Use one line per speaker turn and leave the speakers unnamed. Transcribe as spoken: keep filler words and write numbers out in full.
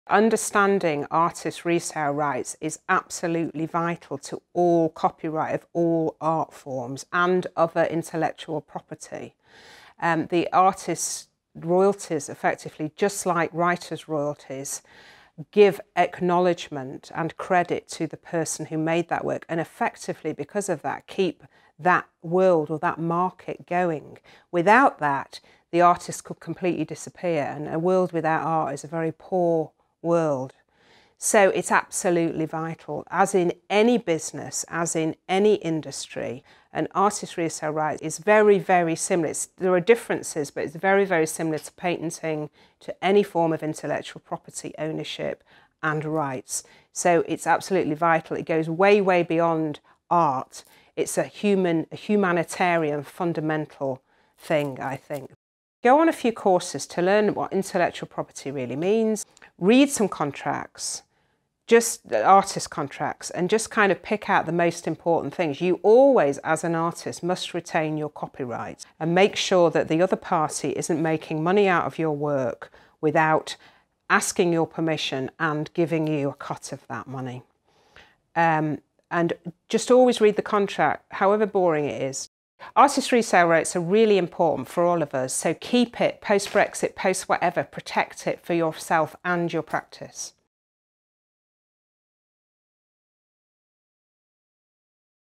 Understanding artist resale rights is absolutely vital to all copyright of all art forms and other intellectual property. Um, the artist's royalties, effectively, just like writers' royalties, give acknowledgement and credit to the person who made that work, and effectively, because of that, keep that world or that market going. Without that, the artist could completely disappear, and a world without art is a very poor world. So it's absolutely vital, as in any business, as in any industry. An artist resale right is very, very similar. It's, there are differences, but it's very, very similar to patenting, to any form of intellectual property ownership and rights. So it's absolutely vital. It goes way, way beyond art. It's a human, a humanitarian, fundamental thing, I think. Go on a few courses to learn what intellectual property really means. Read some contracts, just artist contracts, and just kind of pick out the most important things. You always, as an artist, must retain your copyright and make sure that the other party isn't making money out of your work without asking your permission and giving you a cut of that money. Um, and just always read the contract, however boring it is. Artist resale rights are really important for all of us, so keep it, post-Brexit, post-whatever, protect it for yourself and your practice.